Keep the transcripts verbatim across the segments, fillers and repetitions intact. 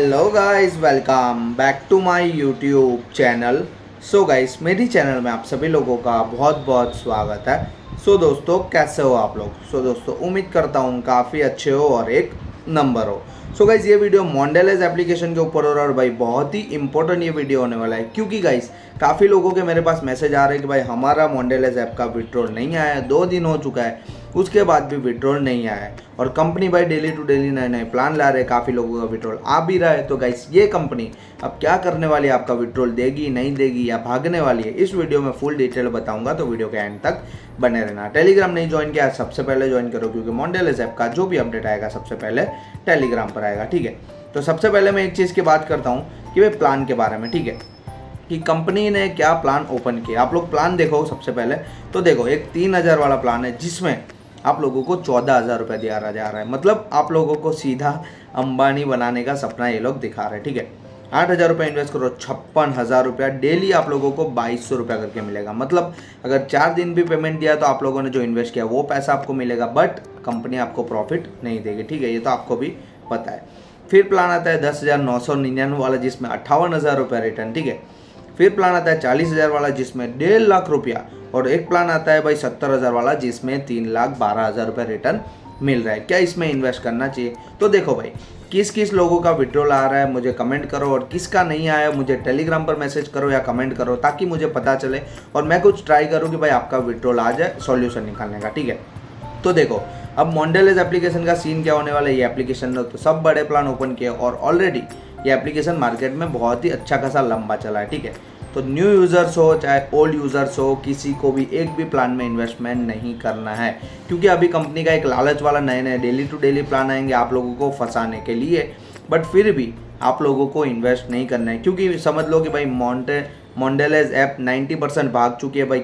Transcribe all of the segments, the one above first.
Hello guys, welcome back to my YouTube channel. So guys, मेरी channel में आप सभी लोगों का बहुत बहुत स्वागत है। सो so, दोस्तों कैसे हो आप लोग। सो so, दोस्तों उम्मीद करता हूँ काफ़ी अच्छे हो और एक नंबर हो। सो so, गाइस ये वीडियो मोंडेलेज एप्लीकेशन के ऊपर हो रहा है और भाई बहुत ही इंपॉर्टेंट ये वीडियो होने वाला है, क्योंकि गाइस काफ़ी लोगों के मेरे पास मैसेज आ रहे हैं कि भाई हमारा मोंडेलेज ऐप का विड्रॉल नहीं आया है, दो दिन हो चुका है उसके बाद भी विड्रॉल नहीं आया है। और कंपनी भाई डेली टू डेली नए नए प्लान ला रहे हैं, काफ़ी लोगों का विड्रॉल आ भी रहा है। तो गाइस ये कंपनी अब क्या करने वाली है, आपका विड्रॉल देगी नहीं देगी या भागने वाली है, इस वीडियो में फुल डिटेल बताऊंगा। तो वीडियो के एंड तक बने रहना। टेलीग्राम नहीं ज्वाइन किया सबसे पहले ज्वाइन करो, क्योंकि मोंडेलेज ऐप का जो भी अपडेट आएगा सबसे पहले टेलीग्राम पर आएगा। ठीक है, तो सबसे पहले मैं एक चीज़ की बात करता हूँ कि भाई प्लान के बारे में। ठीक है, कि कंपनी ने क्या प्लान ओपन किया। आप लोग प्लान देखो सबसे पहले तो देखो, एक तीन हज़ार वाला प्लान है जिसमें आप लोगों को चौदह हज़ार रुपये दिया जा रहा है। मतलब आप लोगों को सीधा अंबानी बनाने का सपना ये लोग दिखा रहे हैं। ठीक है, आठ हज़ार रुपये इन्वेस्ट करो, छप्पन हज़ार रुपया डेली आप लोगों को बाईस सौ रुपया करके मिलेगा। मतलब अगर चार दिन भी पेमेंट दिया तो आप लोगों ने जो इन्वेस्ट किया वो पैसा आपको मिलेगा, बट कंपनी आपको प्रॉफिट नहीं देगी। ठीक है, ये तो आपको भी पता है। फिर प्लान आता है दस हज़ार नौ सौ निन्यानवे वाला जिसमें अट्ठावन हज़ार रुपया रिटर्न। ठीक है, फिर प्लान आता है चालीस हज़ार वाला जिसमें डेढ़ लाख रुपया, और एक प्लान आता है भाई सत्तर हज़ार वाला जिसमें तीन लाख बारह हज़ार रुपये रिटर्न मिल रहा है। क्या इसमें इन्वेस्ट करना चाहिए? तो देखो भाई, किस किस लोगों का विड्रॉल आ रहा है मुझे कमेंट करो, और किसका नहीं आया मुझे टेलीग्राम पर मैसेज करो या कमेंट करो, ताकि मुझे पता चले और मैं कुछ ट्राई करूँ कि भाई आपका विड्रॉल आ जाए सॉल्यूशन निकालने का। ठीक है, तो देखो अब मोंडेलेज एप्लीकेशन का सीन क्या होने वाला है। ये एप्लीकेशन ने तो सब बड़े प्लान ओपन किए और ऑलरेडी ये एप्लीकेशन मार्केट में बहुत ही अच्छा खासा लंबा चला है। ठीक है, तो न्यू यूज़र्स हो चाहे ओल्ड यूज़र्स हो, किसी को भी एक भी प्लान में इन्वेस्टमेंट नहीं करना है, क्योंकि अभी कंपनी का एक लालच वाला नए नए डेली टू डेली प्लान आएंगे आप लोगों को फंसाने के लिए। बट फिर भी आप लोगों को इन्वेस्ट नहीं करना है, क्योंकि समझ लो कि भाई मोंटे मोंडेलेज ऐप नब्बे परसेंट भाग चुकी है। भाई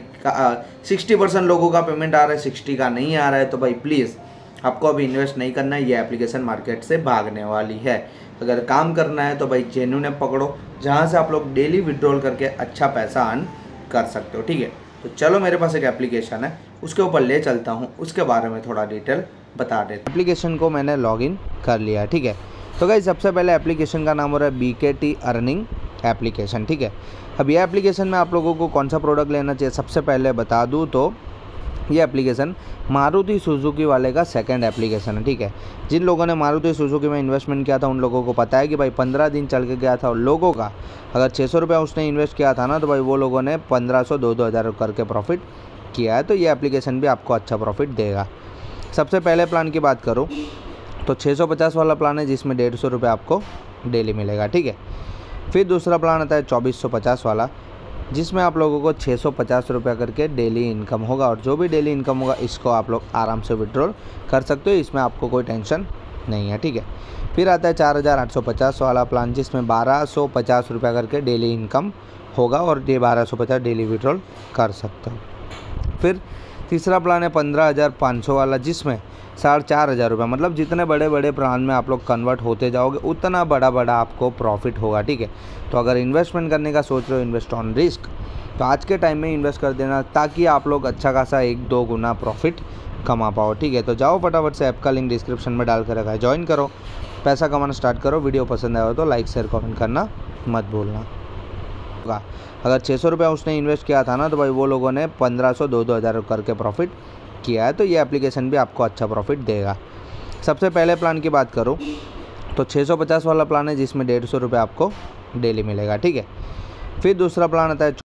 साठ परसेंट लोगों का पेमेंट आ रहा है, साठ का नहीं आ रहा है। तो भाई प्लीज़ आपको अभी इन्वेस्ट नहीं करना है, ये एप्लीकेशन मार्केट से भागने वाली है। अगर काम करना है तो भाई जेन्युइन ऐप पकड़ो, जहाँ से आप लोग डेली विड्रॉल करके अच्छा पैसा अर्न कर सकते हो। ठीक है, तो चलो मेरे पास एक एप्लीकेशन है, उसके ऊपर ले चलता हूँ, उसके बारे में थोड़ा डिटेल बता देते। एप्लीकेशन को मैंने लॉगिन कर लिया है। ठीक है, तो गाइस सबसे पहले एप्लीकेशन का नाम हो रहा है बी के टी अर्निंग एप्लीकेशन। ठीक है, अब ये एप्लीकेशन में आप लोगों को कौन सा प्रोडक्ट लेना चाहिए सबसे पहले बता दूँ तो ये एप्लीकेशन मारुति सुजुकी वाले का सेकंड एप्लीकेशन है। ठीक है, जिन लोगों ने मारुति सुजुकी में इन्वेस्टमेंट किया था उन लोगों को पता है कि भाई पंद्रह दिन चल के गया था, और लोगों का अगर छः सौ रुपया उसने इन्वेस्ट किया था ना, तो भाई वो लोगों ने पंद्रह सौ दो दो हज़ार करके प्रॉफिट किया है। तो ये एप्लीकेशन भी आपको अच्छा प्रॉफिट देगा। सबसे पहले प्लान की बात करूँ तो छः सौ पचास वाला प्लान है जिसमें डेढ़ सौ रुपये आपको डेली मिलेगा। ठीक है, फिर दूसरा प्लान आता है चौबीस सौ पचास वाला जिसमें आप लोगों को छः सौ पचास रुपया करके डेली इनकम होगा, और जो भी डेली इनकम होगा इसको आप लोग आराम से विड्रॉल कर सकते हो, इसमें आपको कोई टेंशन नहीं है। ठीक है, फिर आता है चार हज़ार आठ सौ पचास वाला प्लान जिसमें बारह सौ पचास रुपया करके डेली इनकम होगा, और ये बारह सौ पचास डेली विड्रॉल कर सकते हो। फिर तीसरा प्लान है पंद्रह हज़ार पाँच सौ वाला जिसमें साढ़े चार हज़ार रुपये, मतलब जितने बड़े बड़े प्लान में आप लोग कन्वर्ट होते जाओगे उतना बड़ा बड़ा आपको प्रॉफिट होगा। ठीक है, तो अगर इन्वेस्टमेंट करने का सोच रहे हो, इन्वेस्ट ऑन रिस्क, तो आज के टाइम में इन्वेस्ट कर देना, ताकि आप लोग अच्छा खासा एक दो गुना प्रॉफिट कमा पाओ। ठीक है, तो जाओ फटाफट से, ऐप का लिंक डिस्क्रिप्शन में डाल कर रखा है, ज्वाइन करो, पैसा कमाना स्टार्ट करो। वीडियो पसंद आया हो तो लाइक शेयर कमेंट करना मत भूलना। अगर छः सौ रुपया उसने इन्वेस्ट किया था ना, तो भाई वो लोगों ने पंद्रह सौ दो दो हज़ार करके प्रॉफिट किया है। तो ये एप्लीकेशन भी आपको अच्छा प्रॉफिट देगा। सबसे पहले प्लान की बात करूँ तो छः सौ पचास वाला प्लान है जिसमें डेढ़ सौ रुपये आपको डेली मिलेगा। ठीक है, फिर दूसरा प्लान आता है